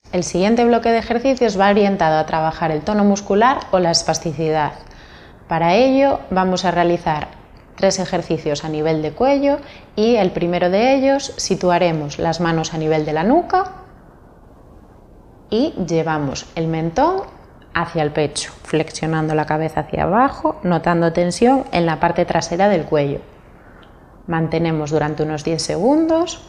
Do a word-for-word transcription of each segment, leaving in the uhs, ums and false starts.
El siguiente bloque de ejercicios va orientado a trabajar el tono muscular o la espasticidad. Para ello vamos a realizar tres ejercicios a nivel de cuello y el primero de ellos situaremos las manos a nivel de la nuca y llevamos el mentón hacia el pecho, flexionando la cabeza hacia abajo, notando tensión en la parte trasera del cuello. Mantenemos durante unos diez segundos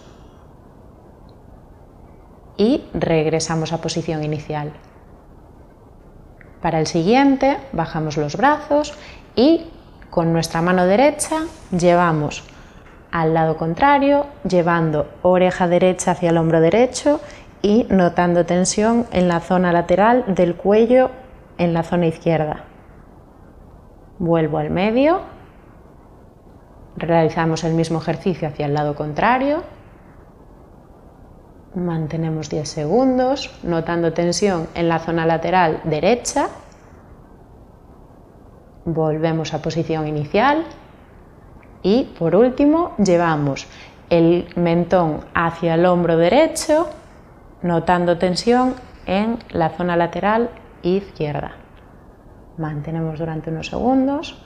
y regresamos a posición inicial. Para el siguiente bajamos los brazos y con nuestra mano derecha llevamos al lado contrario, llevando oreja derecha hacia el hombro derecho y notando tensión en la zona lateral del cuello en la zona izquierda. Vuelvo al medio, realizamos el mismo ejercicio hacia el lado contrario, mantenemos diez segundos, notando tensión en la zona lateral derecha, volvemos a posición inicial y por último llevamos el mentón hacia el hombro derecho, notando tensión en la zona lateral izquierda. Mantenemos durante unos segundos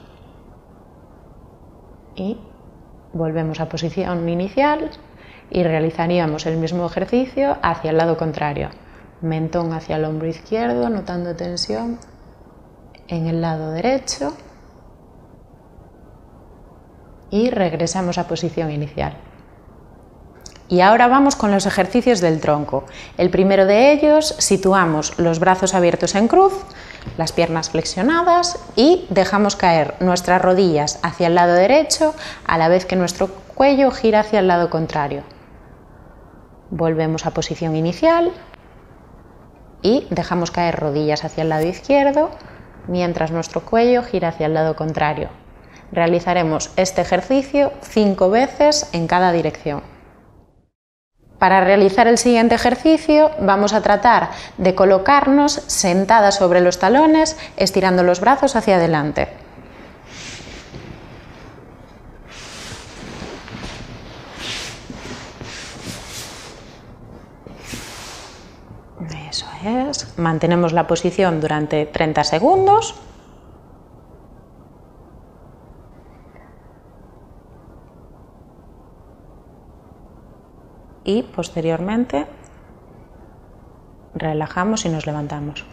y volvemos a posición inicial y realizaríamos el mismo ejercicio hacia el lado contrario. Mentón hacia el hombro izquierdo, notando tensión en el lado derecho y regresamos a posición inicial. Y ahora vamos con los ejercicios del tronco. El primero de ellos, situamos los brazos abiertos en cruz, las piernas flexionadas y dejamos caer nuestras rodillas hacia el lado derecho a la vez que nuestro cuello gira hacia el lado contrario. Volvemos a posición inicial y dejamos caer rodillas hacia el lado izquierdo mientras nuestro cuello gira hacia el lado contrario. Realizaremos este ejercicio cinco veces en cada dirección. Para realizar el siguiente ejercicio vamos a tratar de colocarnos sentadas sobre los talones, estirando los brazos hacia adelante. Eso es. Mantenemos la posición durante treinta segundos. Y posteriormente relajamos y nos levantamos.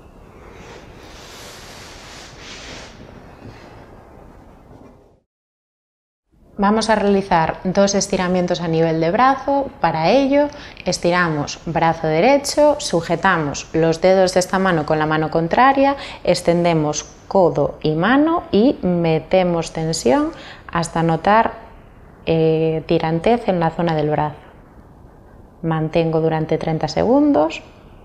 Vamos a realizar dos estiramientos a nivel de brazo. Para ello estiramos brazo derecho, sujetamos los dedos de esta mano con la mano contraria, extendemos codo y mano y metemos tensión hasta notar eh, tirantez en la zona del brazo. Mantengo durante treinta segundos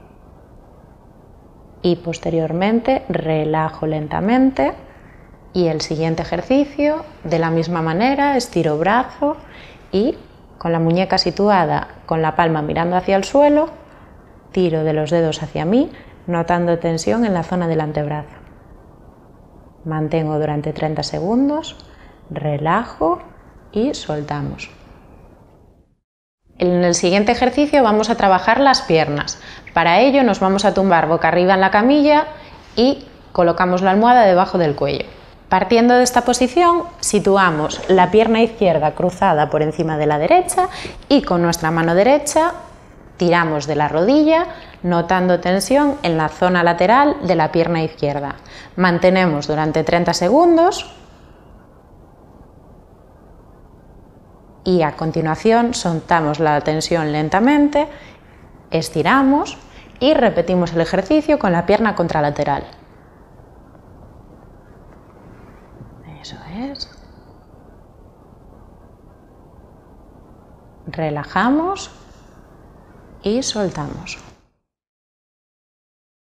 y posteriormente relajo lentamente. Y el siguiente ejercicio, de la misma manera, estiro brazo y con la muñeca situada con la palma mirando hacia el suelo, tiro de los dedos hacia mí, notando tensión en la zona del antebrazo. Mantengo durante treinta segundos, relajo y soltamos. En el siguiente ejercicio vamos a trabajar las piernas. Para ello nos vamos a tumbar boca arriba en la camilla y colocamos la almohada debajo del cuello. Partiendo de esta posición, situamos la pierna izquierda cruzada por encima de la derecha y con nuestra mano derecha tiramos de la rodilla, notando tensión en la zona lateral de la pierna izquierda. Mantenemos durante treinta segundos y a continuación soltamos la tensión lentamente, estiramos y repetimos el ejercicio con la pierna contralateral. Eso es. Relajamos y soltamos.